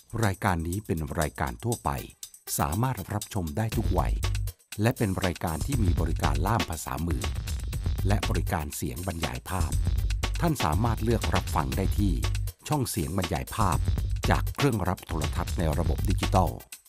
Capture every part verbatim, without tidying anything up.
รายการนี้เป็นรายการทั่วไปสามารถรับชมได้ทุกวัยและเป็นรายการที่มีบริการล่ามภาษามือและบริการเสียงบรรยายภาพท่านสามารถเลือกรับฟังได้ที่ช่องเสียงบรรยายภาพจากเครื่องรับโทรทัศน์ในระบบดิจิตอล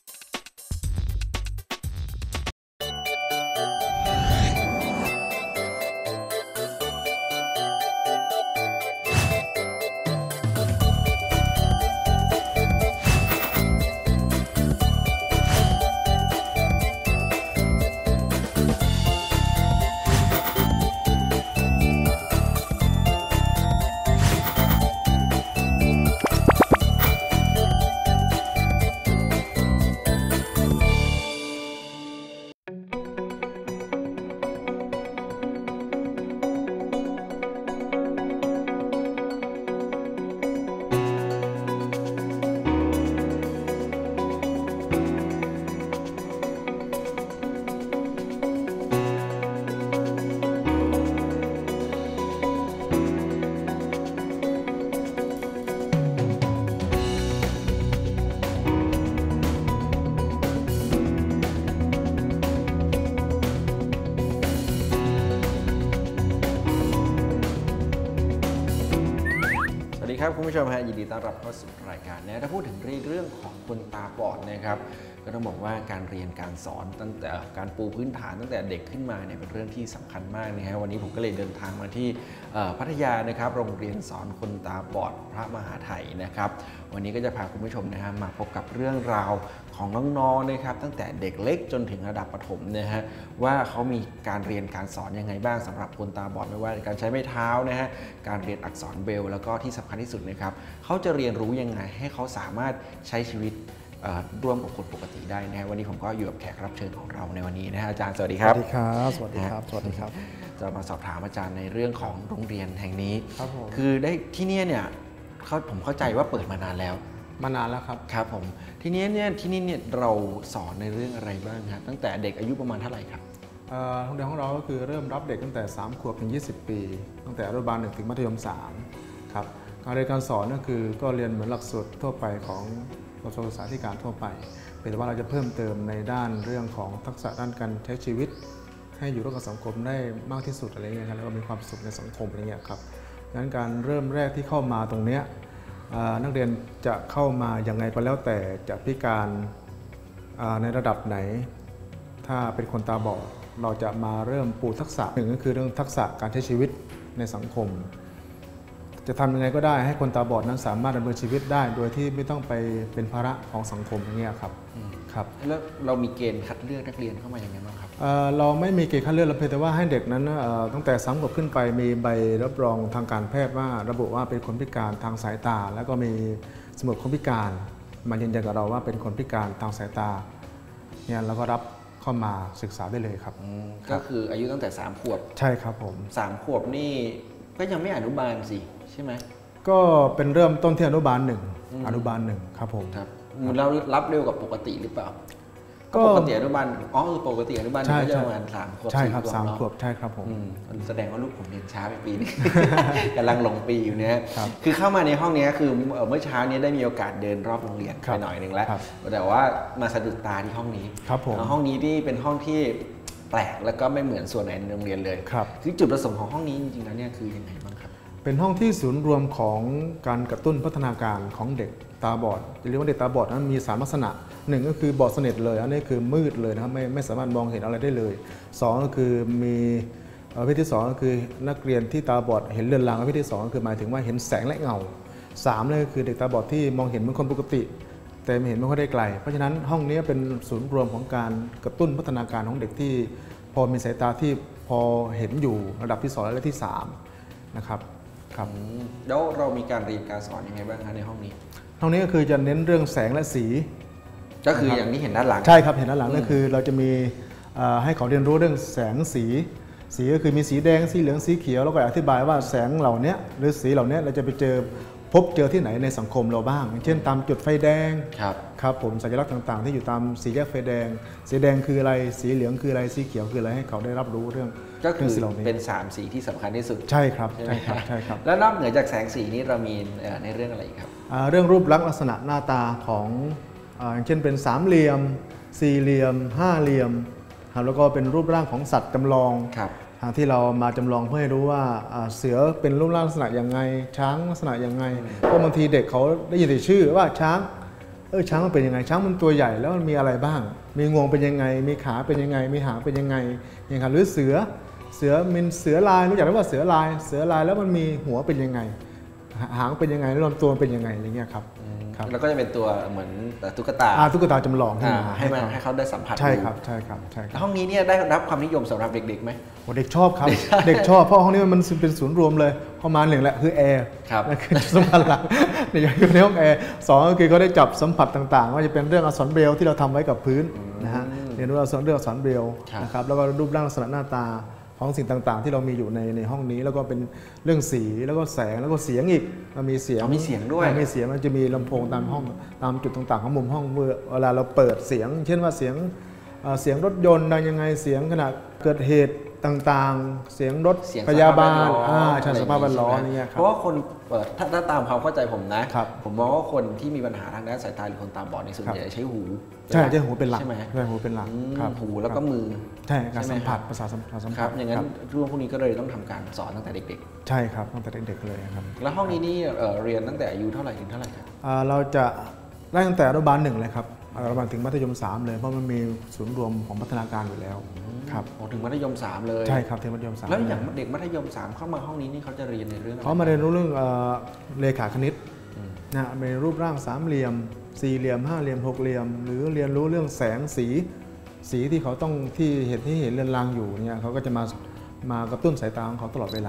ครับคุณผู้ชมฮะยินดีต้อนรับเข้าสู่รายการนะถ้าพูดถึงเรื่องของคนตาบอดนะครับก็ต้องบอกว่าการเรียนการสอนตั้งแต่การปูพื้นฐานตั้งแต่เด็กขึ้นมาเนี่ยเป็นเรื่องที่สำคัญมากนะฮะวันนี้ผมก็เลยเดินทางมาที่พัทยานะครับโรงเรียนสอนคนตาบอดพระมหาไทยนะครับวันนี้ก็จะพาคุณผู้ชมนะฮะมาพบกับเรื่องราวของน้องๆนะครับตั้งแต่เด็กเล็กจนถึงระดับประถมนะฮะว่าเขามีการเรียนการสอนยังไงบ้างสำหรับคนตาบอดไม่ว่าการใช้ไม้เท้านะฮะการเรียนอักษรเบรลล์แล้วก็ที่สำคัญที่สุดนะครับเขาจะเรียนรู้ยังไงให้เขาสามารถใช้ชีวิตร่วมกับคนปกติได้นะวันนี้ผมก็อยู่กับแขกรับเชิญของเราในวันนี้นะฮะอาจารย์สวัสดีครับสวัสดีครับสวัสดีครับสวัสดีครับจะมาสอบถามอาจารย์ในเรื่องของโรงเรียนแห่งนี้ครับผมคือได้ที่นี่เนี่ยเขาผมเข้าใจว่าเปิดมานานแล้วมานานแล้วครับครับผมที่นี้เนี่ยที่นี่เนี่ยเราสอนในเรื่องอะไรบ้างครับตั้งแต่เด็กอายุประมาณเท่าไหร่ครับโรงเรียนของเราก็คือเริ่มรับเด็กตั้งแต่สามขวบถึงยี่สิบปีตั้งแต่อนุบาลหนึ่งถึงมัธยมสามครับการเรียนการสอนก็คือก็เรียนเหมือนหลักสูตรทั่วไปของกระทรวงศึกษาธิการทั่วไปแต่ว่าเราจะเพิ่มเติมในด้านเรื่องของทักษะด้านการใช้ชีวิตให้อยู่ร่วมกับสังคมได้มากที่สุดอะไรเงี้ยครับแล้วก็มีความสุขในสังคมอะไรเงี้ยครับดังนั้นการเริ่มแรกที่เข้ามาตรงเนี้ยนักเรียนจะเข้ามาอย่างไรก็แล้วแต่จะพิการในระดับไหนถ้าเป็นคนตาบอดเราจะมาเริ่มปูทักษะหนึ่งก็คือเรื่องทักษะการใช้ชีวิตในสังคมจะทำยังไงก็ได้ให้คนตาบอดนั้นสามารถดำเนินชีวิตได้โดยที่ไม่ต้องไปเป็นภาระของสังคมอย่างเงี้ยครับครับแล้วเรามีเกณฑ์คัดเลือกนักเรียนเข้ามาอย่างไรบ้างครับเราไม่มีเกณฑ์คัดเลือกเราเพียงแต่ว่าให้เด็กนั้นตั้งแต่สามขวบขึ้นไปมีใบรับรองทางการแพทย์ว่าระบุว่าเป็นคนพิการทางสายตาแล้วก็มีสมุดคนพิการมายืนยันกับเราว่าเป็นคนพิการทางสายตาเนี่ยเราก็รับเข้ามาศึกษาได้เลยครับก็คืออายุตั้งแต่สามขวบใช่ครับผมสามขวบนี่ก็ยังไม่อนุบาลสิใช่ไหมก็เป็นเริ่มต้นที่อนุบาลหนึ่งอนุบาลหนึ่งครับผมครับเรารับเร็วกว่าปกติหรือเปล่าก็ปกติอนุบาลอ๋อปกติอนุบาลก็จะประมาณสามขวบใช่ครับสามขวบใช่ครับผมแสดงว่าลูกผมเรียนช้าไปปีนึงกำลังลงปีอยู่เนี่ยคือเข้ามาในห้องนี้คือเมื่อเช้านี้ได้มีโอกาสเดินรอบโรงเรียนไปหน่อยหนึ่งแล้วแต่ว่ามาสะดุดตาที่ห้องนี้ห้องนี้ที่เป็นห้องที่แปลกแล้วก็ไม่เหมือนส่วนไหนในโรงเรียนเลยคือจุดประสงค์ของห้องนี้จริงๆแล้วเนี่ยคือยังไงบ้างครับเป็นห้องที่ศูนย์รวมของการกระตุ้นพัฒนาการของเด็กตาบอดจะเรียกว่าเด็กตาบอดนั้นมีสามลักษณะหนึ่งก็คือบอดสนิทเลยอันนี้คือมืดเลยนะครับไม่ไม่สามารถมองเห็นอะไรได้เลยสองก็คือมีประเภทที่สองก็คือนักเรียนที่ตาบอดเห็นเรือนรางประเภทที่สองก็คือหมายถึงว่าเห็นแสงและเงาสามเลยก็คือเด็กตาบอดที่มองเห็นเหมือนคนปกติแต่ไม่เห็นไม่ค่อยได้ไกลเพราะฉะนั้นห้องนี้เป็นศูนย์รวมของการกระตุ้นพัฒนาการของเด็กที่พอมีสายตาที่พอเห็นอยู่ระดับที่สองและที่สามนะครับครับแล้วเรามีการเรียนการสอนยังไงบ้างคะในห้องนี้ห้องนี้ก็คือจะเน้นเรื่องแสงและสีก็คืออย่างที่เห็นด้านหลังใช่ครับเห็นด้านหลังก็คือเราจะมีให้เขาเรียนรู้เรื่องแสงสีสีก็คือมีสีแดงสีเหลืองสีเขียวแล้วก็อธิบายว่าแสงเหล่านี้หรือสีเหล่านี้เราจะไปเจอพบเจอที่ไหนในสังคมเราบ้างเช่นตามจุดไฟแดงครับครับผมสัญลักษณ์ต่างๆที่อยู่ตามสีแยกไฟแดงสีแดงคืออะไรสีเหลืองคืออะไรสีเขียวคืออะไรให้เขาได้รับรู้เรื่องก็คือเป็นสามสีที่สำคัญที่สุดใช่ครับใช่ครับใช่ครับแล้วนอกเหนือจากแสงสีนี้เรามีในเรื่องอะไรครับเรื่องรูปลักษณ์ลักษณะหน้าตาของอย่างเช่นเป็นสามเหลี่ยมสี่เหลี่ยมห้าเหลี่ยมแล้วก็เป็นรูปร่างของสัตว์จำลองที่เรามาจำลองเพื่อให้รู้ว่าเสือเป็นรูปร่างลักษณะยังไงช้างลักษณะยังไงเพราะบางทีเด็กเขาได้ยินแต่ชื่อว่าช้างเออช้างมันเป็นยังไงช้างมันตัวใหญ่แล้วมันมีอะไรบ้างมีงวงเป็นยังไงมีขาเป็นยังไงมีหางเป็นยังไงอย่างครับหรือเสือเสือเป็นเสือลายรู้จักไหมว่าเสือลายเสือลายแล้วมันมีหัวเป็นยังไงหางเป็นยังไงแล้วลำตัวเป็นยังไงอะไรเงี้ยครับแล้วก็จะเป็นตัวเหมือนตุ๊กตาตุ๊กตาจำลองขึ้นมาให้มันให้เขาได้สัมผัสใช่ครับใช่ครับใช่ครับห้องนี้เนี่ยได้รับความนิยมสำหรับเด็กๆไหมเด็กชอบครับเด็กชอบเพราะห้องนี้มันเป็นศูนย์รวมเลยเข้ามาหนึ่งแหละคือแอร์นั่นคือสัมผัสหลักอยู่ในห้องแอร์สองก็คือเขาได้จับสัมผัสต่างๆว่าจะเป็นเรื่องอักษรเบรลที่เราทำไว้กับพื้นนะฮะเรียนรู้อักษรเรื่องอักษรเบรลนะครับแล้วก็รูปร่างลักษณะหน้าตาของสิ่งต่างๆที่เรามีอยู่ในในห้องนี้แล้วก็เป็นเรื่องสีแล้วก็แสงแล้วก็เสียงอีกมันมีเสียงมีเสียงด้วยมีเสียงมันจะมีลำโพงตามห้องตามจุดต่างๆของมุมห้องเมื่อเวลาเราเปิดเสียงเช่นว่าเสียงเสียงรถยนต์ดังยังไงเสียงขณะเกิดเหตุต่างๆเสียงรถพยาบาลใช่สภาพแวดล้อมนี่ครับเพราะว่าคนเปิดถ้าตามความเข้าใจผมนะผมมองว่าคนที่มีปัญหาทางด้านสายตาหรือคนตาบอดในส่วนใหญ่ใช้หูใช่ใช้หูเป็นหลักใช่ไหมใช่หูเป็นหลักหูแล้วก็มือใช่การสัมผัสภาษาสัมผัสอย่างนั้นช่วงพวกนี้ก็เลยต้องทำการสอนตั้งแต่เด็กๆใช่ครับตั้งแต่เด็กๆเลยครับแล้วห้องนี้นี่เรียนตั้งแต่อายุเท่าไหร่ถึงเท่าไหร่ครับเราจะได้ตั้งแต่อนุบาลหนึ่งเลยครับอนุบาลถึงมัธยมสามเลยเพราะมันมีศูนย์รวมของพัฒนาการอยู่แล้วครับถึงมัธยมสามเลยใช่ครับถึงมัธยมสามแล้วอย่างเด็กมัธยมสามเข้ามาห้องนี้นี่เขาจะเรียนในเรื่องเขามาเรียนรู้เรื่องเลขาคณิตนะเป็นรูปร่างสามเหลี่ยมสี่เหลี่ยมห้าเหลี่ยมหกเหลี่ยมหรือเรียนรู้เรื่องแสงสีสีที่เขาต้องที่เห็นที่เห็นเรือนรางอยู่เนี่ยเขาก็จะมามากระตุ้นสายตาของเขาตลอดเวลา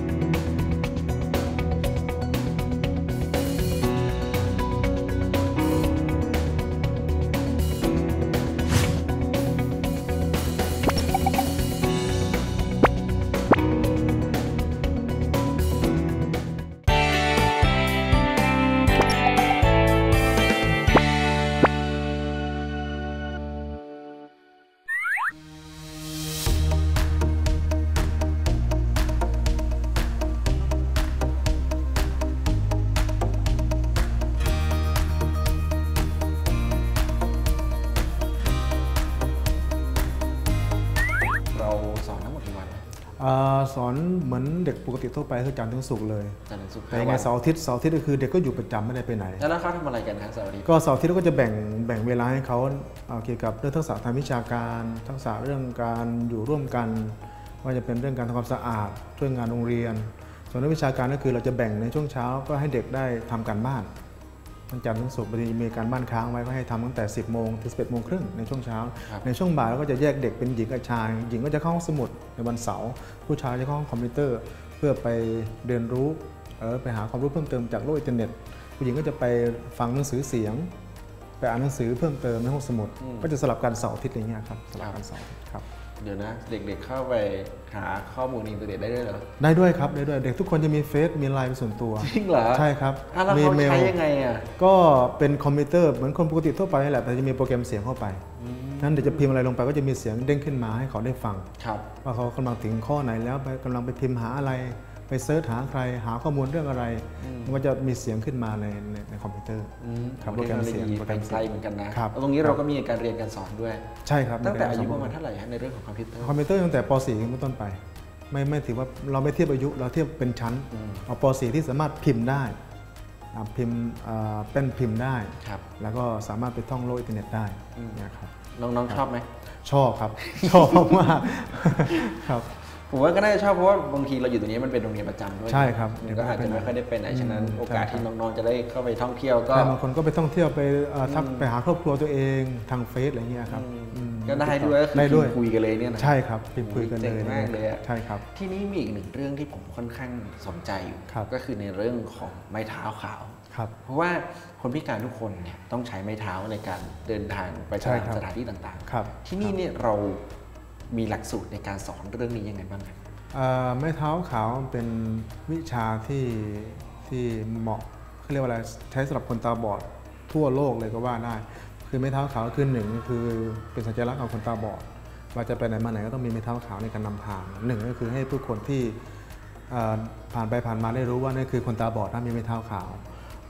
สอนเหมือนเด็กปกติทั่วไปคือจันทร์ถึงศุกร์เลยแต่ยังไงเสาร์อาทิตย์เสาร์อาทิตย์ก็คือเด็กก็อยู่ประจำไม่ได้ไปไหนแล้วเขาทำอะไรกันครับเสาร์อาทิตย์ก็เสาร์อาทิตย์ก็จะแบ่งแบ่งเวลาให้เขาเกี่ยวกับเรื่องทักษะทางวิชาการทักษะเรื่องการอยู่ร่วมกันว่าจะเป็นเรื่องการทำความสะอาดเรื่องงานโรงเรียนส่วนเรื่องวิชาการก็คือเราจะแบ่งในช่วงเช้าก็ให้เด็กได้ทำการบ้านวันจันทร์ถึงศุกร์บางทีมีการบ้านค้างไว้ก็ให้ทำตั้งแต่สิบโมงถึงสิบเอ็ดโมงครึ่งในช่วงเช้าในช่วงบ่ายเราก็จะแยกเด็กเป็นหญิงกับชายหญิงก็จะเข้าห้องสมุดในวันเสาร์ผู้ชายจะเข้าห้องคอมพิวเตอร์เพื่อไปเรียนรู้เออไปหาความรู้เพิ่มเติมจากโลกอินเทอร์เน็ตผู้หญิงก็จะไปฟังหนังสือเสียงไปอ่านหนังสือเพิ่มเติมในห้องสมุดก็จะสลับกันเสาร์อาทิตย์อย่างเงี้ยครับสลับกันเสาร์ครับเดี๋ยวนะเด็กๆเข้าไปหาข้อมูลในอินเทอร์เน็ตได้ด้วยเหรอได้ด้วยครับได้ด้วยเด็กทุกคนจะมีเฟซมีไลน์เป็นส่วนตัวจริงเหรอใช่ครับมีเมลใช้ยังไงอ่ะก็เป็นคอมพิวเตอร์เหมือนคนปกติทั่วไปนี่แหละแต่จะมีโปรแกรมเสียงเข้าไปนั้นเดี๋ยวจะพิมพ์อะไรลงไปก็จะมีเสียงเด้งขึ้นมาให้เขาได้ฟังว่าเขากำลังถึงข้อไหนแล้วไปกำลังไปพิมพ์หาอะไรไปเซิร์ชหาใครหาข้อมูลเรื่องอะไรมันก็จะมีเสียงขึ้นมาในในคอมพิวเตอร์ครับโปรแกรมเสียงโปรแกรมไซเหมือนกันนะตรงนี้เราก็มีการเรียนการสอนด้วยใช่ครับตั้งแต่อายุประมาณเท่าไหร่ในเรื่องของคอมพิวเตอร์คอมพิวเตอร์ตั้งแต่ป .สี่ เป็นต้นไปไม่ไม่ถือว่าเราไม่เทียบอายุเราเทียบเป็นชั้นเอาป .สี่ ที่สามารถพิมพ์ได้พิมพ์เป็นพิมพ์ได้แล้วก็สามารถไปท่องโลกอินเทอร์เน็ตได้นะครับน้องๆชอบไหมชอบครับชอบมากครับผมว่าก็น่าจะชอบเพราะว่าบางทีเราอยู่ตรงนี้มันเป็นโรงเรียนประจำด้วยใช่ครับก็อาจจะไม่ค่อยได้ไปไหนฉะนั้นโอกาสที่น้องๆจะได้เข้าไปท่องเที่ยวก็บางคนก็ไปท่องเที่ยวไปทักไปหาครอบครัวตัวเองทางเฟซอะไรเงี้ยครับก็ได้ด้วยได้ด้วยคุยกันเลยเนี่ยนะใช่ครับคุยกันเลยมากเลยใช่ครับที่นี้มีอีกหนึ่งเรื่องที่ผมค่อนข้างสนใจอยู่ก็คือในเรื่องของไม้เท้าขาวเพราะว่าคนพิการทุกคนเนี่ยต้องใช้ไม้เท้าในการเดินทางไปตามสถานที่ต่างๆที่นี่เนี่ยเรามีหลักสูตรในการสอนเรื่องนี้ยังไงบ้างครับไม้เท้าขาวเป็นวิชาที่ที่เหมาะเขาเรียกว่าอะไรใช้สำหรับคนตาบอดทั่วโลกเลยก็ว่าได้คือไม้เท้าขาวคือหนึ่งคือเป็นสัญลักษณ์ของคนตาบอดว่าจะไปไหนมาไหนก็ต้องมีไม้เท้าขาวในการนำทางหนึ่งก็คือให้ผู้คนที่ผ่านไปผ่านมาได้รู้ว่านี่คือคนตาบอดนะมีไม้เท้าขาว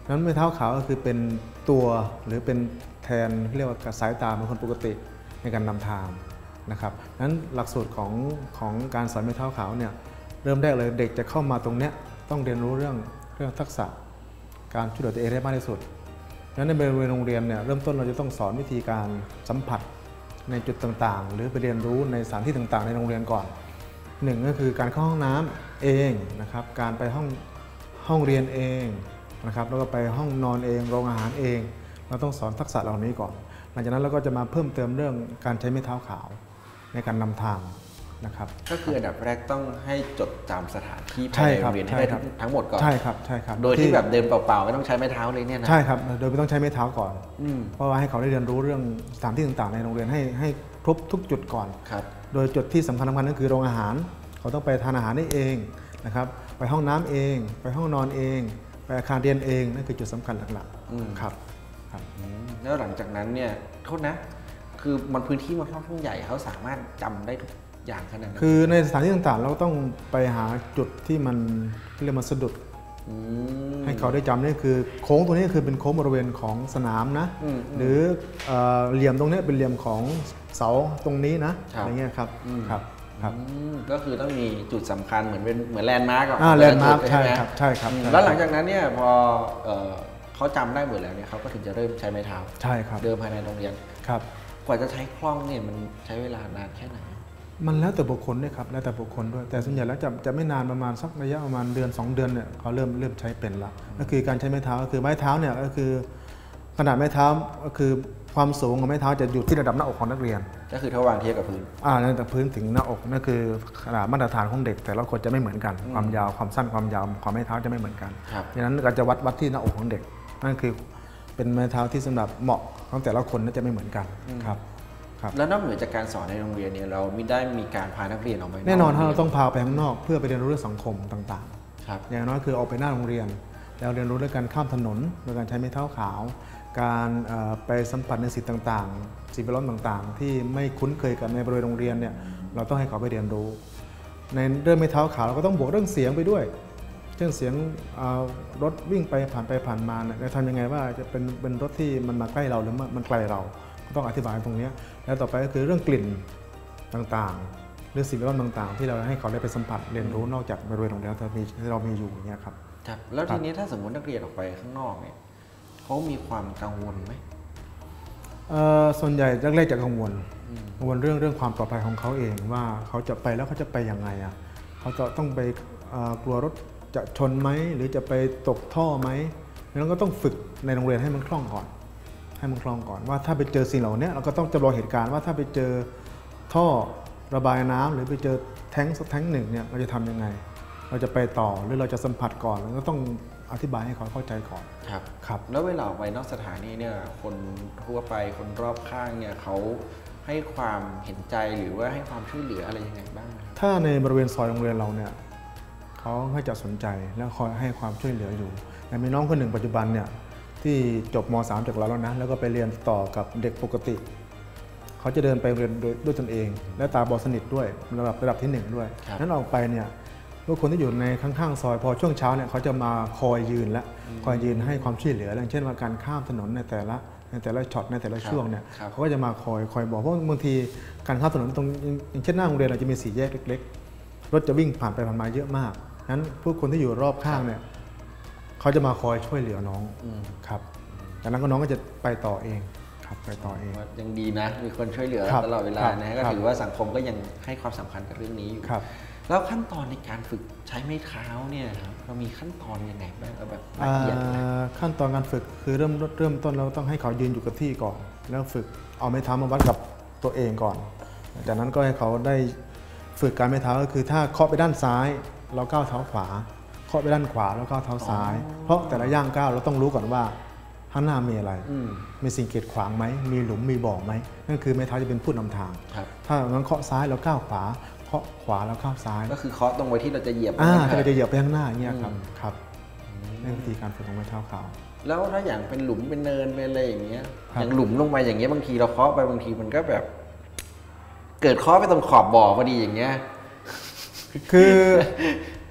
นั้นไม้เท้าขาวก็คือเป็นตัวหรือเป็นแทนเรียกว่าสายตาของคนปกติในการนำทางนะครับนั้นหลักสูตรของของการสอนไม้เท้าขาวเนี่ยเริ่มแรกเลยเด็กจะเข้ามาตรงเนี้ยต้องเรียนรู้เรื่องเรื่องทักษะการช่วยเหลือตัวเองได้มากที่สุดนั้นในบริเวณโรงเรียนเนี่ยเริ่มต้นเราจะต้องสอนวิธีการสัมผัสในจุดต่างๆหรือไปเรียนรู้ในสถานที่ต่างๆในโรงเรียนก่อนหนึ่งก็คือการเข้าห้องน้ำเองนะครับการไปห้องห้องเรียนเองนะครับแล้วก็ไปห้องนอนเองโรงอาหารเองเราต้องสอนทักษะเหล่านี้ก่อนหลังจากนั้นเราก็จะมาเพิ่มเติมเรื่องการใช้ไม้เท้าขาวในการนำทางนะครับก็คืออันดับแรกต้องให้จดจำสถานที่ภายในโรงเรียนให้ได้ทั้งหมดก่อนใช่ครับใช่ครับโดยที่แบบเดินเปล่าๆไม่ต้องใช้ไม้เท้าเลยเนี่ยนะใช่ครับโดยไม่ต้องใช้ไม้เท้าก่อนเพราะว่าให้เขาได้เรียนรู้เรื่องสถานที่ต่างๆในโรงเรียนให้ให้ครบทุกจุดก่อนครับโดยจุดที่สำคัญสำคัญก็คือโรงอาหารเขาต้องไปทานอาหารได้เองนะครับไปห้องน้ำเองไปห้องนอนเองไปอาคารเรียนเองนั่นคือจุดสำคัญหลักๆครับครับแล้วหลังจากนั้นเนี่ยโทษนะคือมันพื้นที่มันค่อนข้างใหญ่เขาสามารถจำได้ทุกอย่างขนาดนั้นคือในสถานที่ต่างๆเราต้องไปหาจุดที่มันเรียกมันสะดุดให้เขาได้จำนี่คือโค้งตรงนี้คือเป็นโค้งบริเวณของสนามนะหรือเหลี่ยมตรงนี้เป็นเหลี่ยมของเสาตรงนี้นะอะไรเงี้ยครับครับครับก็คือต้องมีจุดสำคัญเหมือนเป็นเหมือนแลนด์มาร์กก่อนแลนด์มาร์กใช่ครับใช่ครับแล้วหลังจากนั้นเนี่ยพอเขาจำได้หมดแล้วเนี่ยเขาก็ถึงจะเริ่มใช้ไม้เท้าใช่ครับเดิมภายในโรงเรียนครับกว่าจะใช้คล่องเนี่ยมันใช้เวลานานแค่ไหนมันแล้วแต่บุคคลด้วยครับแล้วแต่บุคคลด้วยแต่ส่วนใหญ่แล้วจะจะไม่นานประมาณสักระยะประมาณเดือนสองเดือนเนี่ยเขาเริ่มเริ่มใช้เป็นละก็คือการใช้ไม้เท้าก็คือไม้เท้าเนี่ยก็คือขนาดไม้เท้าก็คือความสูงของไม้เท้าจะอยู่ที่ระดับหน้าอกของนักเรียนก็คือถ้าวางเทียบกับพื้นอ่าตั้งแต่พื้นถึงหน้าอกนั่นคือขนาดมาตรฐานของเด็กแต่ละคนจะไม่เหมือนกันความยาวความสั้นความยาวของไม้เท้าจะไม่เหมือนกันดังนั้นก็จะวัดวัดที่หน้าอกของเด็กนั่นคือเป็นไม้เท้าที่สำหรับเหมาะของแต่ละคนน่าจะไม่เหมือนกันครับแล้วนอกเหนือจากการสอนในโรงเรียนเนี่ยเราไม่ได้มีการพานักเรียนออกไปแน่นอนเราต้องพาไปข้างนอกเพื่อไปเรียนรู้เรื่องสังคมต่างๆอย่างน้อยคือออกไปหน้าโรงเรียนแล้วเรียนรู้เรื่องการข้ามถนนโดยการใช้ไม้เท้าขาวการไปสัมผัสในสิ่งต่างๆสิ่งแวดล้อมต่างๆที่ไม่คุ้นเคยกับในบริเวณโรงเรียนเนี่ยเราต้องให้เขาไปเรียนรู้ในเรื่องไม้เท้าขาวเราก็ต้องบวกเรื่องเสียงไปด้วยเช่นเสียงรถวิ่งไปผ่านไปผ่านมาจะทำยังไงว่าจะเป็นเป็นรถที่มันมาใกล้เราหรือมันไกลเราต้องอธิบายตรงนี้แล้วต่อไปก็คือเรื่องกลิ่นต่างๆหรือสิ่งแวดล้อมต่างๆที่เราให้เขาได้ไปสัมผัสเรียนรู้นอกจากบริเวณโรงเรียนที่เรามีอยู่อย่างเงี้ยครับครับแล้วทีนี้ถ้าสมมตินักเรียนออกไปข้างนอกเนี่ยเขามีความกังวลไหมส่วนใหญ่แรกๆจะกังวลกังวลเรื่องเรื่องความปลอดภัยของเขาเองว่าเขาจะไปแล้วเขาจะไปยังไงอ่ะเขาจะต้องไปกลัวรถจะชนไหมหรือจะไปตกท่อไหมแล้วก็ต้องฝึกในโรงเรียนให้มันคล่องก่อนให้มันคล่องก่อนว่าถ้าไปเจอสิ่งเหล่านี้เราก็ต้องจำลองเหตุการณ์ว่าถ้าไปเจอท่อระบายน้ำหรือไปเจอแท้งสักแท้งหนึ่งเนี่ยเราจะทำยังไงเราจะไปต่อหรือเราจะสัมผัสก่อนเราก็ต้องอธิบายให้เขาเข้าใจก่อนครับครับแล้วเวลาออกไปนอกสถานีเนี่ยคนทั่วไปคนรอบข้างเนี่ยเขาให้ความเห็นใจหรือว่าให้ความช่วยเหลืออะไรยังไงบ้างถ้าในบริเวณซอยโรงเรียนเราเนี่ยเขาให้จะสนใจและคอยให้ความช่วยเหลืออยู่แต่มีน้องคนหนึ่งปัจจุบันเนี่ยที่จบม สาม จากเราแล้วนะแล้วก็ไปเรียนต่อกับเด็กปกติเขาจะเดินไปเรียนด้วยตนเองและตาบอดสนิทด้วยระดับระดับที่หนึ่งด้วยนั้นออกไปเนี่ยทุกคนที่อยู่ในข้างๆซอยพอช่วงเช้าเนี่ยเขาจะมาคอยยืนและคอยยืนให้ความช่วยเหลืออย่างเช่นว่าการข้ามถนนในแต่ละในแต่ละช็อตในแต่ละช่วงเนี่ยเขาก็จะมาคอยคอยบอกเพราะบางทีการข้ามถนนตรงอย่างเช่นหน้าโรงเรียนเราจะมีสี่แยกเล็กๆรถจะวิ่งผ่านไปผ่านมาเยอะมากนั้นผู้คนที่อยู่รอบข้างเนี่ยเขาจะมาคอยช่วยเหลือน้องครับจากนั้นก็น้องก็จะไปต่อเองครับไปต่อเองยังดีนะมีคนช่วยเหลือตลอดเวลานะก็ถือว่าสังคมก็ยังให้ความสำคัญกับเรื่องนี้อยู่แล้วขั้นตอนในการฝึกใช้ไม้เท้าเนี่ยเรามีขั้นตอนยังไงบ้างแบบละเอียดขั้นตอนการฝึกคือเริ่มเริ่มต้นเราต้องให้เขายืนอยู่กับที่ก่อนแล้วฝึกเอาไม้เท้ามาวัดกับตัวเองก่อนจากนั้นก็ให้เขาได้ฝึกการไม้เท้าก็คือถ้าเคาะไปด้านซ้ายเราก้าวเท้าขวาเคาะไปด้านขวาแล้วก้าวเท้าซ้ายเพราะแต่ละย่างก้าวเราต้องรู้ก่อนว่าข้างหน้ามีอะไรมีสิ่งกีดขวางไหมมีหลุมมีบ่อไหมนั่นคือไม้เท้าจะเป็นผู้นำทางถ้างั้นเคาะซ้ายแล้วก้าวขวาเคาะขวาแล้วก้าวซ้ายก็คือเคาะตรงไว้ที่เราจะเหยียบอ่าที่เราจะเหยียบไปข้างหน้าอย่างเงี้ยครับครับนี่วิธีการฝึกของไม้เท้าขาวแล้วถ้าอย่างเป็นหลุมเป็นเนินเป็นอะไรอย่างเงี้ยอย่างหลุมลงไปอย่างเงี้ยบางทีเราเคาะไปบางทีมันก็แบบเกิดเคาะไปตรงขอบบ่อพอดีอย่างเงี้ยคือ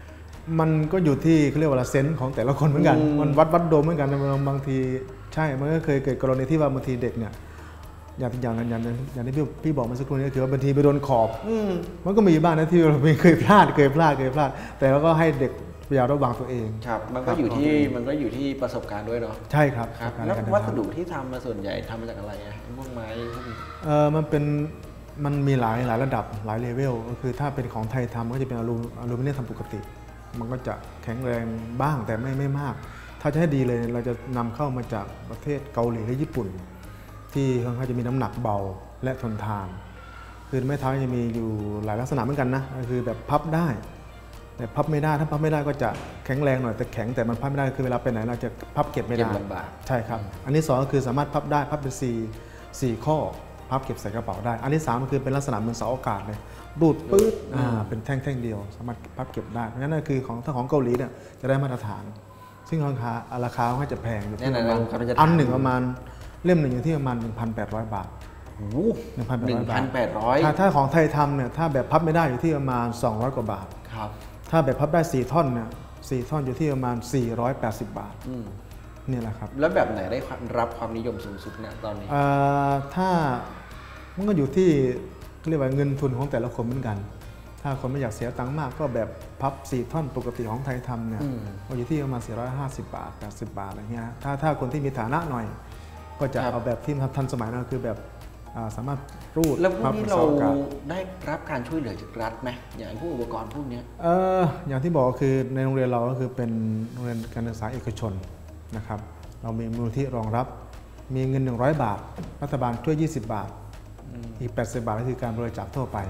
มันก็อยู่ที่เขาเรียกว่าเซนส์ของแต่ละคนเหมือนกันมันวัดวัดโดมเหมือนกันบางทีใช่มันก็เคยเกิดกรณีที่ว่าบางทีเด็กเนี่ยอย่างอย่างอย่างอย่างที่พี่พี่บอกเมื่อสักครู่นี้คือว่าบางทีไปโดนขอบมันก็มีบ้างนะที่เราเคยพลาดเคยพลาดเคยพลาดแต่เราก็ให้เด็กพยายามระวังตัวเองครับมันก็อยู่ที่มันก็อยู่ที่ประสบการณ์ด้วยเนาะใช่ครับครับแล้ววัสดุที่ทำมาส่วนใหญ่ทำมาจากอะไรอะพวกไม้พวกนี้เออมันเป็นมันมีหลายหลายระดับหลายเลเวลก็คือถ้าเป็นของไทยทำก็จะเป็นอลูอลูมิเนียมทำปกติมันก็จะแข็งแรงบ้างแต่ไม่ไม่มากถ้าจะให้ดีเลยเราจะนำเข้ามาจากประเทศเกาหลีและญี่ปุ่นที่ค่อนข้างจะมีน้ำหนักเบาและทนทานคือไม้เท้าจะมีอยู่หลายลักษณะเหมือนกันนะก็คือแบบพับได้แต่พับไม่ได้ถ้าพับไม่ได้ก็จะแข็งแรงหน่อยแต่แข็งแต่มันพับไม่ได้คือเวลาไปไหนเราจะพับเก็บไม่ได้ใช่ครับอันที่สองก็คือสามารถพับได้พับเป็นสี่สี่ข้อพับเก็บใส่กระเป๋าได้อันที่สามก็คือเป็นลักษณะเหมือนเสาอากาศเลยรูดปื๊ดอ่าเป็นแท่งๆเดียวสามารถพับเก็บได้เพราะฉะนั้นคือของถ้าของเกาหลีเนี่ยจะได้มาตรฐานซึ่งราคาราคาก็จะแพงอยู่ที่ประมาณอันหนึ่งประมาณเล่มหนึ่งอยู่ที่ประมาณ หนึ่งพันแปดร้อย บาทหนึ่งพันแปดร้อยบาทถ้าถ้าของไทยทำเนี่ยถ้าแบบพับไม่ได้อยู่ที่ประมาณสองร้อยกว่าบาทครับถ้าแบบพับได้สี่ท่อนเนี่ยสี่ท่อนอยู่ที่ประมาณสี่ร้อยแปดสิบบาทนี่แหละครับแล้วแบบไหนได้รับความนิยมสูงสุดเนี่ยตอนนี้ถ้ามันก็อยู่ที่เรียกว่าเงินทุนของแต่ละคนเหมือนกันถ้าคนไม่อยากเสียตังค์มากก็แบบพับสี่ท่อนปกติของไทยทำเนี่ยก็อยู่ที่ประมาณสี่ร้อยห้าสิบบาทแปดสิบบาทอะไรเงี้ยถ้าถ้าคนที่มีฐานะหน่อยก็จะเอาแบบที่ทันสมัยนั่นคือแบบสามารถรูดแล้วพวกนี้เราได้รับการช่วยเหลือจากรัฐไหมอย่างพวกอุปกรณ์พวกนี้เอออย่างที่บอกคือในโรงเรียนเราก็คือเป็นโรงเรียนการศึกษาเอกชนนะครับเรามีมูลนิธิรองรับมีเงินหนึ่งร้อยบาทรัฐบาลช่วยยี่สิบบาทอีกแปดสิบบาทก็คือการบริจาคทั่วไป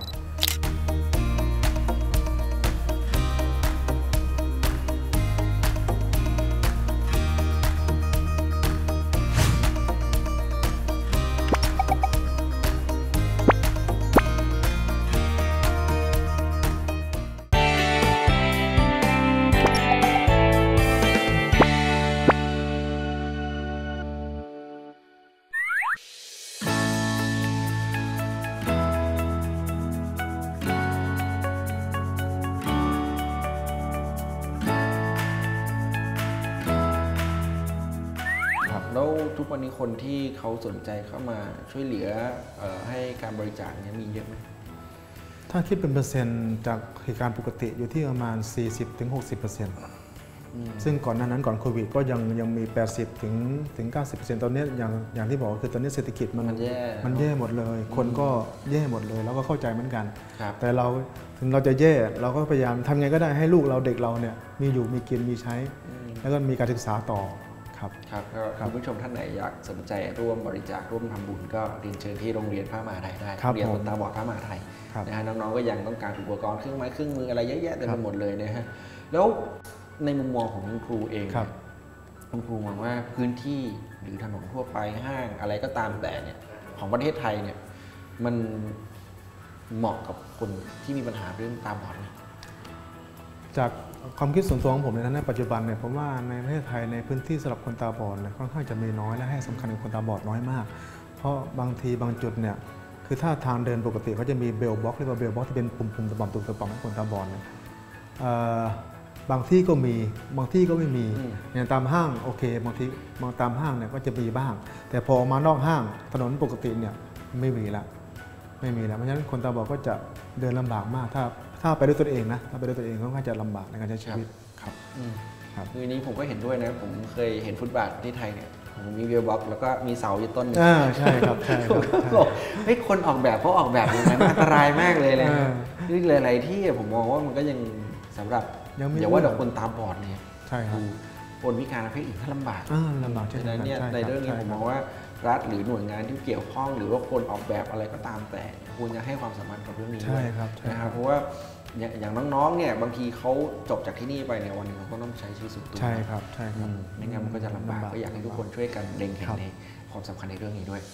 แล้วทุกวันนี้คนที่เขาสนใจเข้ามาช่วยเหลือให้การบริจาคนี้มีเยอะไหมถ้าคิดเป็นเปอร์เซ็นต์จากเหตุการณ์ปกติอยู่ที่ประมาณ สี่สิบถึงหกสิบเปอร์เซ็นต์ ซึ่งก่อนหน้านั้นก่อนโควิดก็ยังยังมี แปดสิบถึงถึงเก้าสิบเปอร์เซ็นต์ ตอนนี้อย่างอย่างที่บอกคือตอนนี้เศรษฐกิจมันมันแย่มันแย่หมดเลยคนก็แย่หมดเลยแล้วก็เข้าใจเหมือนกันแต่เราถึงเราจะแย่เราก็พยายามทำไงก็ได้ให้ลูกเราเด็กเราเนี่ยมีอยู่มีกินมีใช้แล้วก็มีการศึกษาต่อครับครับคุณผู้ชมท่านไหนอยากสนใจร่วมบริจาคร่วมทำบุญก็เรียนเชิญที่โรงเรียนพระมหาไทยได้เรียนคนตาบอดพระมหาไทยนะฮะน้องๆก็ยังต้องการอุปกรณ์เครื่องไม้เครื่องมืออะไรเยอะแยะเต็มไปหมดเลยนะฮะแล้วในมุมมองของคุณครูเองคุณครูมองว่าพื้นที่หรือถนนทั่วไปห้างอะไรก็ตามแต่เนี่ยของประเทศไทยเนี่ยมันเหมาะกับคนที่มีปัญหาเรื่องตาบอดไหมจากความคิดส่วนตัวของผมในนั้นในปัจจุบันเนี่ยผมว่าในประเทศไทยในพื้นที่สำหรับคนตาบอดเนี่ยค่อนข้างจะมีน้อยและให้สำคัญกับคนตาบอดน้อยมากเพราะบางทีบางจุดเนี่ยคือถ้าทางเดินปกติเขาจะมีเบลบ็อกเรียกว่าเบลบ็อกที่เป็นปุ่มๆตะบอมตุ่มตะบอมให้คนตาบอดเนี่ยบางที่ก็มีบางที่ก็ไม่มีอย่างตามห้างโอเคบางทีบางตามห้างเนี่ยก็จะมีบ้างแต่พอมานอกห้างถนนปกติเนี่ยไม่มีละไม่มีแล้วเพราะฉะนั้นคนตาบอดก็จะเดินลำบากมากถ้าถ้าไปด้วยตัวเองนะถ้าไปด้วยตัวเองก็จะลำบากในการใช้ชีวิตครับครับคือนี้ผมก็เห็นด้วยนะผมเคยเห็นฟุตบาทที่ไทยเนี่ยผมมีเวลบ็อกแล้วก็มีเสาอยู่ต้นนึงอ่าใช่ครับใช่ครับเฮ้ยคนออกแบบเขาออกแบบยังไงอันตรายมากเลยเลยนี่หลายๆที่ผมมองว่ามันก็ยังสำหรับอย่าว่าแต่คนตาบอดเลยใช่ครับคนพิการประเภทอื่นก็ลำบากลำบากใช่ไหมเนี่ยในเรื่องนี้ผมมองว่ารัฐหรือหน่วยงานที่เกี่ยวข้องหรือว่าคนออกแบบอะไรก็ตามแต่ควรจะให้ความสำคัญกับเรื่องนี้ด้วยนะครับเพราะว่าอย่างน้องๆเนี่ยบางทีเขาจบจากที่นี่ไปเนี่ยวันหนึ่งเขาก็ต้องใช้ชีวิตส่วนตัวใช่ครับใช่ครับไม่งั้นมันก็จะลำบากก็อยากให้ทุกคนช่วยกันเล็งเห็นในความสำคัญในเรื่องนี้ด้วย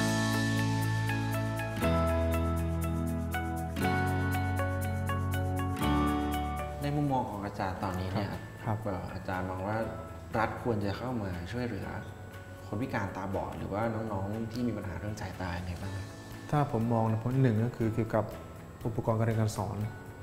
ในมุมมองของอาจารย์ตอนนี้เนี่ยครับอาจารย์มองว่ารัฐควรจะเข้ามาช่วยเหลือคนพิการตาบอดหรือว่าน้องๆที่มีปัญหาเรื่องสายตาไงบ้างถ้าผมมองนะผลหนึ่งก็คือเกี่ยวกับอุปกรณ์การเรียนการสอน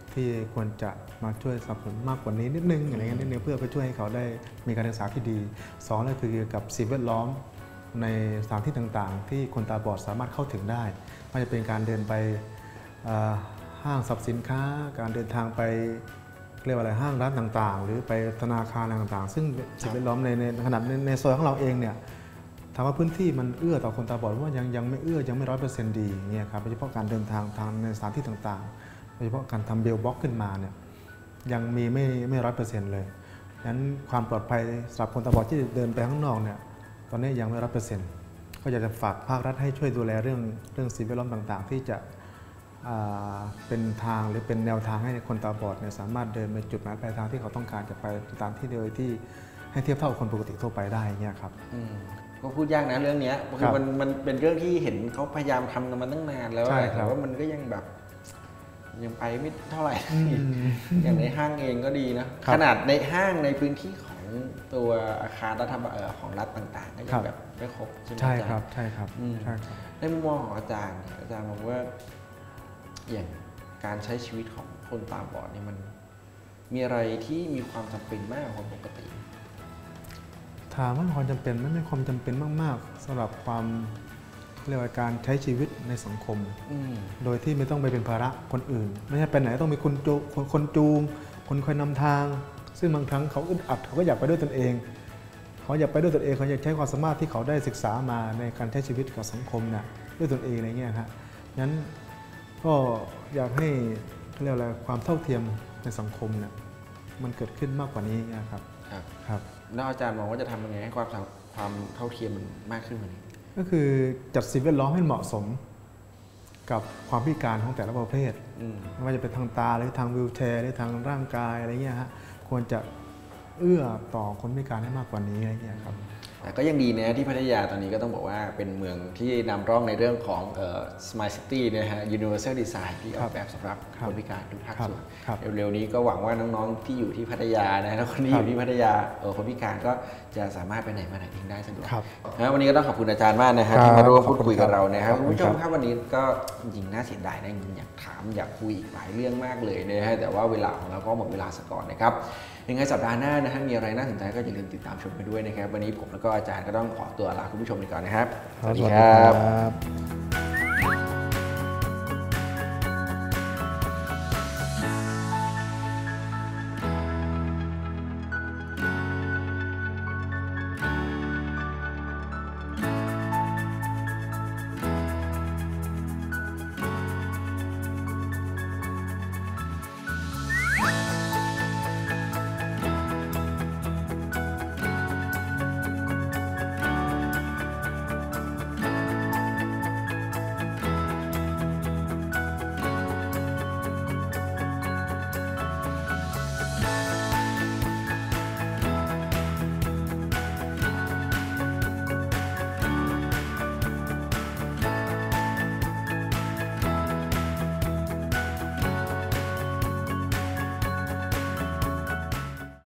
ที่ควรจะมาช่วยสนับสนุนมากกว่านี้นิดนึงอะไรเงี้ยนิดนึงเพื่อไปช่วยให้เขาได้มีการศึกษาที่ดีสองก็คือเกี่ยวกับสิ่งแวดล้อมในสถานที่ต่างๆที่คนตาบอดสามารถเข้าถึงได้ไม่ว่าจะเป็นการเดินไปห้างสรรพสินค้าการเดินทางไปเรียกว่าอะไรห้างร้านต่างๆหรือไปธนาคารต่างๆซึ่งสิ่งแวดล้อมในในขนาดในในซอยของเราเองเนี่ยถามว่าพื้นที่มันเอื้อต่อคนตาบอดว่ายังยังไม่เอื้อยังไม่ร้อยเปอร์เซ็นต์ดีเนี่ยครับโดยเฉพาะการเดินทางทางในสถานที่ต่างๆโดยเฉพาะการทำเบลบ็อกขึ้นมาเนี่ยยังมีไม่ไม่ร้อยเปอร์เซ็นต์เลยดังนั้นความปลอดภัยสำหรับคนตาบอดที่เดินไปข้างนอกเนี่ยตอนนี้ยังไม่ร้อยเปอร์เซ็นต์ก็อยากจะฝากภาครัฐให้ช่วยดูแลเรื่องเรื่องสิ่งแวดล้อมต่างๆที่จะเป็นทางหรือเป็นแนวทางให้คนตาบอดเนี่ยสามารถเดินไปจุดหมายปลายทางที่เขาต้องการจะไปตามที่โดยที่ให้เทียบเท่าคนปกติทั่วไปได้เนี่ยครับก็พูดยากนะเรื่องนี้คือมันมันเป็นเรื่องที่เห็นเขาพยายามทำกันมาตั้งนานแล้วแต่ว่ามันก็ยังแบบยังไปไม่เท่าไหร่อย่างในห้างเองก็ดีนะขนาดในห้างในพื้นที่ของตัวอาคารรัฐบาลของรัฐต่างๆก็ยังแบบไม่ครบใช่ไหมใช่ครับใช่ครับในมุมมองของอาจารย์อาจารย์มองว่าอย่างการใช้ชีวิตของคนตาบอดนี่มันมีอะไรที่มีความจำเป็นมากกว่าคนปกติถามว่าความจำเป็นไม่ไม่ความจำเป็นมากๆสำหรับความเรียกว่าการใช้ชีวิตในสังคมโดยที่ไม่ต้องไปเป็นภาระคนอื่นไม่ใช่ไปไหนต้องมีคนจูคนจูงคนคอยนำทางซึ่งบางครั้งเขาอึดอัดเขาก็อยากไปด้วยตนเองเขาอยากไปด้วยตนเองเขาอยากใช้ความสามารถที่เขาได้ศึกษามาในการใช้ชีวิตกับสังคมเนี่ยด้วยตนเองอะไรเงี้ยครับงั้นก็อยากให้เรียกอะไรความเท่าเทียมในสังคมเนี่ยมันเกิดขึ้นมากกว่านี้นะครับครับครับแล้วอาจารย์มองว่าจะทำยังไงให้ความความเท่าเทียมมันมากขึ้นกว่านี้ก็คือจัดสิ่งแวดล้อมให้เหมาะสมกับความพิการของแต่ละประเภทไม่ว่าจะเป็นทางตาหรือทางวีลแชร์หรือทางร่างกายอะไรเงี้ยฮะควรจะเอื้อต่อคนพิการให้มากกว่านี้อะไรเงี้ยครับแต่ก็ยังดีนะที่พัทยาตอนนี้ก็ต้องบอกว่าเป็นเมืองที่นำร่องในเรื่องของเอ่อ Smart City นะฮะ Universal Design ที่ออกแบบสำหรับคนพิการทุกภาคส่วนเร็วๆนี้ก็หวังว่าน้องๆที่อยู่ที่พัทยานะแล้วคนที่อยู่ที่พัทยาเออคนพิการก็จะสามารถไปไหนมาไหนเองได้สะดวกนะวันนี้ก็ต้องขอบคุณอาจารย์มากนะฮะที่มาร่วมพูดคุยกับเรานะครับคุณผู้ชมครับวันนี้ก็จริงน่าเสียดายนะจริงอยากถามอยากคุยอีกหลายเรื่องมากเลยนะฮะแต่ว่าเวลาของเราก็หมดเวลาซะก่อนนะครับยังไงสัปดาห์หน้านะฮะมีอะไรน่าสนใจก็อย่าลืมติดตามชมกันด้วยนะครับวันนี้ผมแล้วก็อาจารย์ก็ต้องขอตัวลาคุณผู้ชมไปก่อนนะครับสวัสดีครับ